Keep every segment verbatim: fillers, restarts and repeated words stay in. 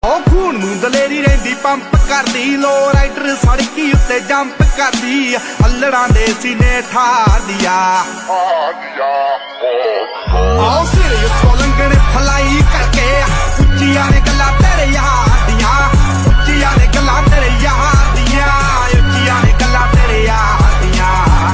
ओ खून नूं दलेरी रहिंदी पंप करदी, लो राइडर सड़की उत्ते जंप करदी, अल्लड़ां दे सीने ठार दिया आओ सिर उत्तों लंघण फलाई करके, उच्चियां ने गल्लां तेरे यार दियां, उच्चियां ने गल्लां तेरे यार दियां, उच्चियां ने गल्लां तेरे यार दियां।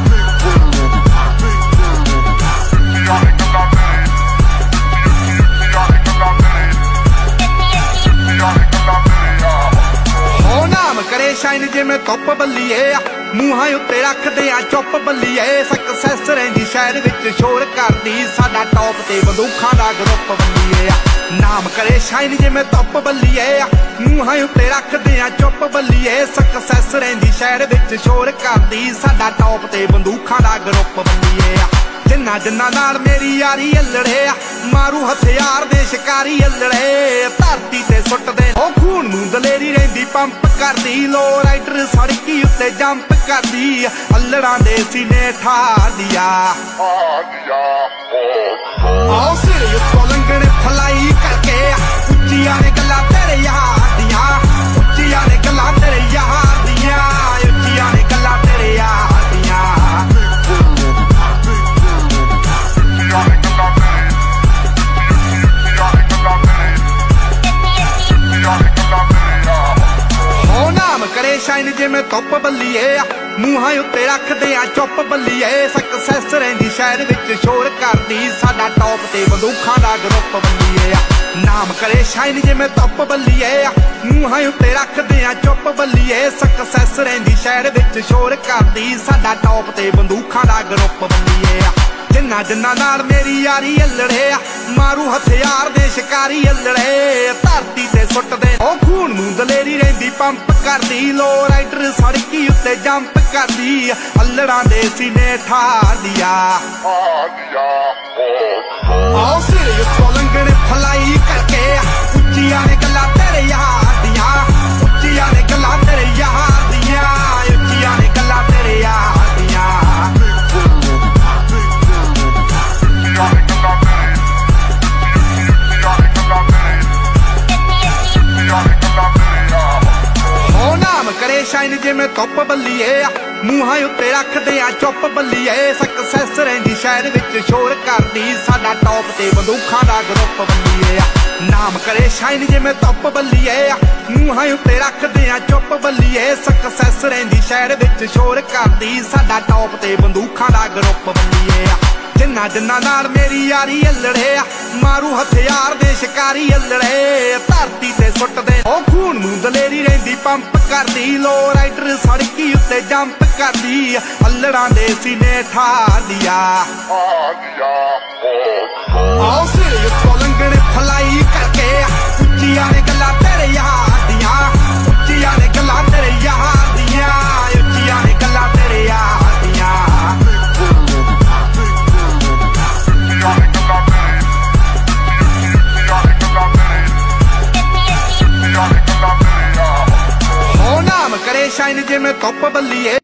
ओ नाम करे शाइन जिमें धुप बल्लीए, मूहां उत्ते रखदे आ चुप बल्लीए, सक्सैस रहिंदी शहर विच शोर करदी, साडा टॉप ते बंदूखां दा ग्रुप बल्लीए। नाम करे शाइन जिमें धुप बल्लीए, मूहां उत्ते रखदे आ चुप बल्लीए, सक्सैस रहिंदी शहर विच शोर करदी, साडा टॉप ते बंदूखां दा ग्रुप बल्लीए। जिन्ना जिन्ना नाल मेरी यारी अल्लड़े, मारू हथियार दे शिकारी अल्लड़े, धरती ते सुटदे ओ खून नूं दलेरी रहिंदी पंप करदी, लो राइडर सड़की उत्ते जंप करदी, अल्लड़ां दे सीने ठार दिया आओ सिर उत्तों लंघण फलाई करके, उच्चियां ने गल्लां तेरे यार दियां, उच्चियां ने गल्लां तेरे यार दियां, उच्चियां ने गल्लां तेरे यार दियां। ओ नाम करे शाइन जिमें धुप बल्लीए, मूहां उत्ते रखदे आ चुप बल्लीए, सक्सैस रहिंदी शहर विच शोर करदी, साडा टॉप ते बंदूखां दा ग्रुप बल्लीए। नाम करे शाइन जिमें धुप बल्लीए, मूहां उत्ते रखदे आ चुप बल्लीए, सक्सैस रहिंदी शहर विच शोर करदी, साडा टॉप ते बंदूखां दा ग्रुप बल्लीए। जिन्ना जिन्ना नाल मेरी यारी अल्लड़े, मारू हथियार दे शिकारी अल्लड़े, धरती ते सुटदे ओ खून नूं दलेरी रहिंदी पंप करदी, लो राइडर सड़की उत्ते जंप करदी, अल्लड़ां दे सीने ठार दिया आओ सिर उत्तों लंघण फलाई करके, उच्चियां ने गल्लां तेरे यार दियां, उच्चियां ने गल्लां तेरे यार दियां, उच्चियां ने गल्लां तेरे यार दियां। ओ नाम करे शाइन जिमें धुप बल्लीए, मूहां उत्ते रखदे आ चुप बल्लीए, सक्सैस रहिंदी शहर विच शोर करदी, साडा टॉप ते बंदूखां दा ग्रुप बल्लीए। नाम करे शाइन जिमें धुप बल्लीए, मूहां उत्ते रखदे आ चुप बल्लीए, सक्सैस रहिंदी शहर विच शोर करदी, साडा टॉप ते बंदूखां दा ग्रुप बल्लीए। जिन्ना जिन्ना नाल मेरी यारी अल्लड़े, मारू हथियार दे शिकारी अल्लड़े, धरती ते सुटदे ओ खून नूं दलेरी रहिंदी पंप करदी, लो राइडर सड़की उत्ते जंप करदी, अल्लड़ां दे सीने ठार दिया आओ सिर उत्तों लंघण फलाई करके, उच्चियां ने गल्लां तेरे यार दियां, उच्चियां ने गल्लां तेरे यार दियां, उच्चियां ने गल्लां तेरे यार दियां। ओ नाम करे शाइन जिमें धुप बल्लीए,